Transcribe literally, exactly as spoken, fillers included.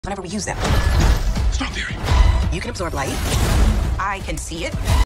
whenever we use them. Stop theory. You can absorb light. I can see it.